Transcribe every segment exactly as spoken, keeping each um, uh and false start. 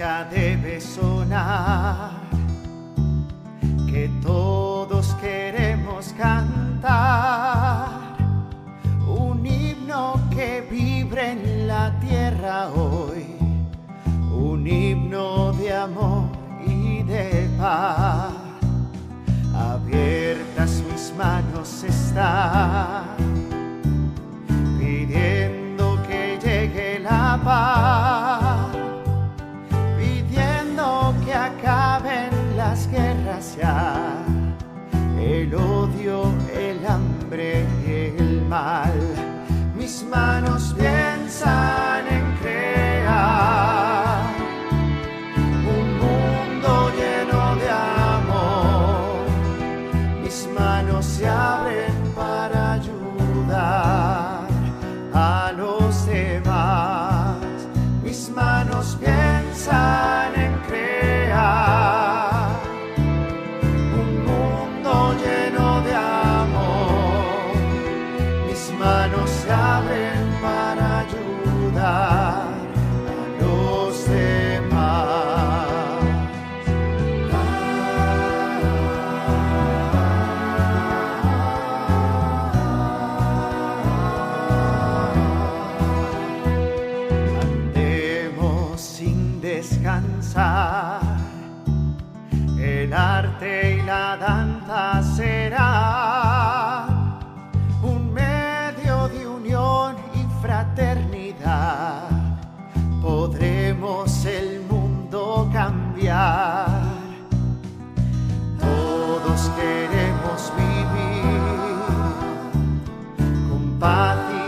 música debe sonar, que todos queremos cantar, un himno que vibre en la tierra hoy, un himno de amor y de paz. Abiertas mis manos están, pidiendo que llegue la paz, pidiendo que acaben las guerras ya, el odio, el hambre y el mal. Mis manos piensan en crear un mundo lleno de amor. Mis manos se abren para ayudar a los demás. Mis manos piensan en crear un mundo lleno de amor. Mis manos se abren para ayudar a los demás. Andemos sin descansar, el arte y la danza será un medio de unión y fraternidad. Podremos el mundo cambiar. Todos queremos vivir con paz y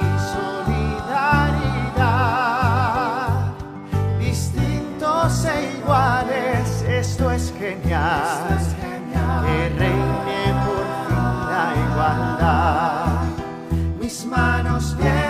solidaridad, distintos e iguales. Esto es genial, que reine por fin la igualdad. Mis manos bien